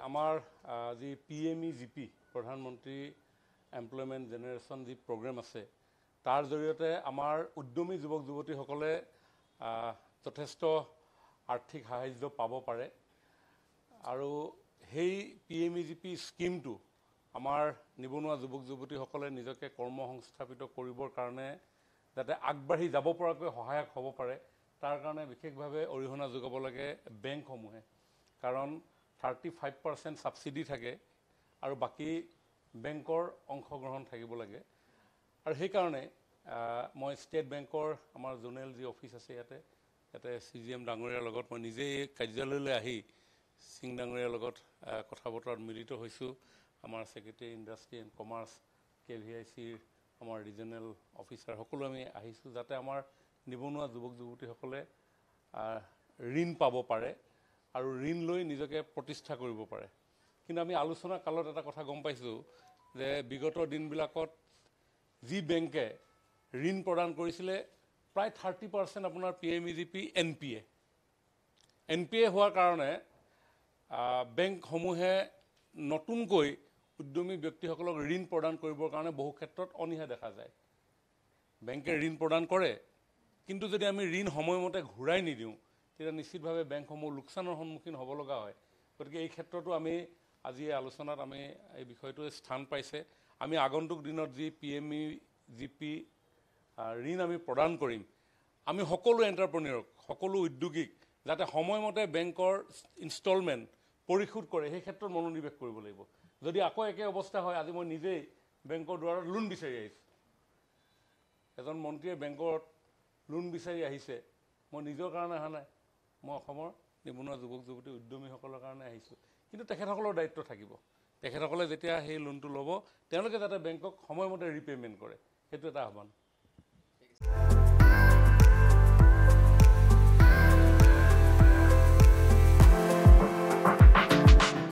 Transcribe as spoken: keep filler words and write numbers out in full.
আমাৰ যি P M E G P প্ৰধানমন্ত্ৰী এমপ্লয়মেণ্ট জেনেৰেশ্যন যি প্ৰগ্ৰেম আছে তাৰ জৰিয়তে আমাৰ উদ্যমী যুৱক যুৱতীসকলে যথেষ্ট আৰ্থিক সাহায্য পাব পাৰে আৰু সেই P M E G P স্কিমটো আমাৰ নিবনুৱা যুৱক যুৱতীসকলে নিজকে কৰ্মসংস্থাপিত কৰিবৰ কাৰণে যাতে আগবাঢ়ি যাব পৰাকৈ সহায়ক হ'ব পাৰে তাৰ কাৰণে বিশেষভাৱে অৰিহণা যোগাব লাগে বেংকসমূহে কাৰণ থাৰ্টি ফাইভ পাৰ্চেণ্ট ছাবচিডি থাকে আৰু বাকী বেংকৰ অংশগ্ৰহণ থাকিব লাগে আৰু সেইকাৰণে মই ষ্টেট বেংকৰ আমাৰ জোনেল যি অফিচ আছে ইয়াতে ইয়াতে চি জি এম ডাঙৰীয়াৰ লগত মই নিজেই কাৰ্যালয়লৈ আহি সিং ডাঙৰীয়াৰ লগত কথা বতৰাত মিলিত হৈছোঁ আমাৰ secretary industry and commerce K V I চিৰ আমাৰ ৰিজনেল অফিচাৰ সকলো আমি আহিছোঁ যাতে আমাৰ নিবনুৱা যুৱক যুৱতীসকলে ঋণ পাব পাৰে আৰু ঋণ লৈ নিজকে প্ৰতিষ্ঠা কৰিব পাৰে কিন্তু আমি আলোচনা কালত এটা কথা গম পাইছোঁ যে বিগত দিনবিলাকত যি বেংকে ঋণ প্ৰদান কৰিছিলে প্ৰায় থাৰ্টি পাৰ্চেণ্ট আপোনাৰ P M E G P N P A N P A হোৱাৰ কাৰণে বেংকসমূহে নতুনকৈ উদ্যমী ব্যক্তিসকলক ঋণ প্ৰদান কৰিবৰ কাৰণে বহু ক্ষেত্ৰত অনীহা দেখা যায় বেংকে ঋণ প্ৰদান কৰে কিন্তু যদি আমি ঋণ সময়মতে ঘূৰাই নিদিওঁ তেতিয়া নিশ্চিতভাৱে বেংকসমূহ লোকচানৰ সন্মুখীন হ'ব লগা হয় গতিকে এই ক্ষেত্ৰতো আমি আজি এই আলোচনাত আমি এই বিষয়টোৱে স্থান পাইছে আমি আগন্তুক দিনত যি P M E G P ঋণ আমি প্ৰদান কৰিম আমি সকলো এণ্টাৰপ্ৰেনিয়ৰক সকলো উদ্যোগীক যাতে সময়মতে বেংকৰ ইনষ্টলমেণ্ট পৰিশোধ কৰে সেই ক্ষেত্ৰত মনোনিৱেশ কৰিব লাগিব যদি আকৌ একে অৱস্থা হয় আজি মই নিজেই বেংকৰ দ্বাৰত লোন বিচাৰি আহিছোঁ এজন মন্ত্ৰীয়ে বেংকত লোন বিচাৰি আহিছে মই নিজৰ কাৰণে অহা নাই মই অসমৰ নিবনুৱা যুৱক যুৱতী উদ্যমীসকলৰ কাৰণে আহিছোঁ কিন্তু তেখেতসকলৰ দায়িত্ব থাকিব তেখেতসকলে যেতিয়া সেই লোনটো ল'ব তেওঁলোকে যাতে বেংকক সময়মতে ৰিপে'মেণ্ট কৰে সেইটো এটা আহ্বান